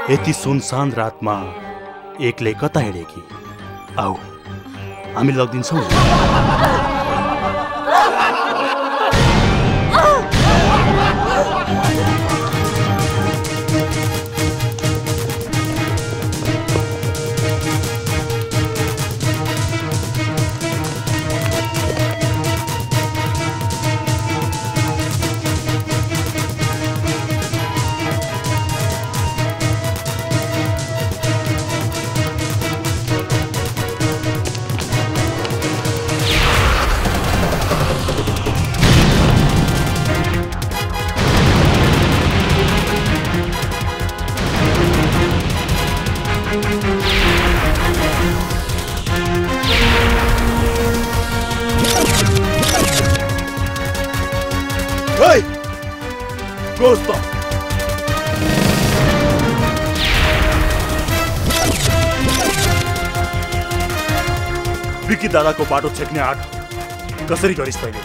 यति सुनसान रातमा एक्लै कता हिँडेकी? आऊ हामी लगिदिन्छौँ। विकी दादाको बाटो छेक्ने आँट कसरी गरिस् तैले?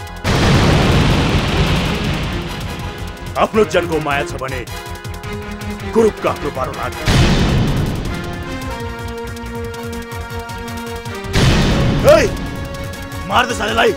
आफ्नो जनको माया छ भने कुरुपका आफ्नो बाटो लाग। मार दे सालेलाई।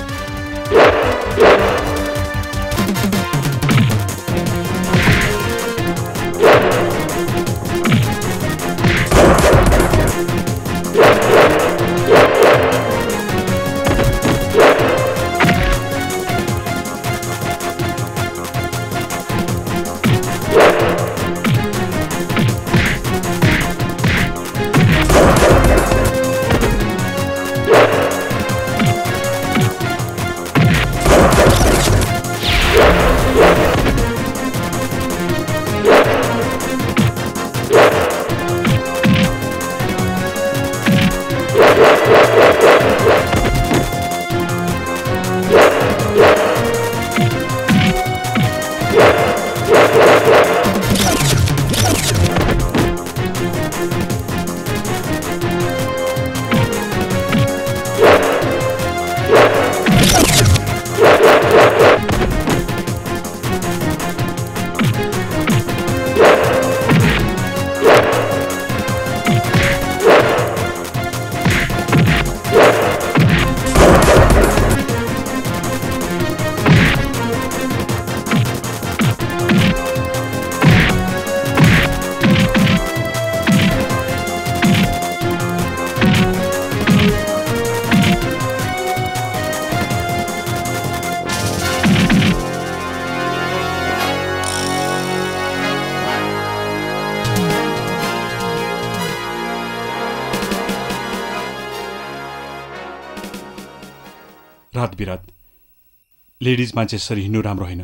रात बिरात लेडिज मान्छे यसरी हिँड्नु राम्रो होइन।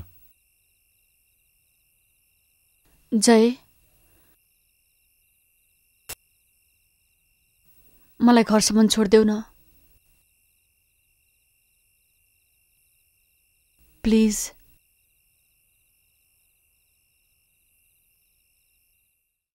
जय, मलाई घरसम्म छोड्देऊ न प्लिज।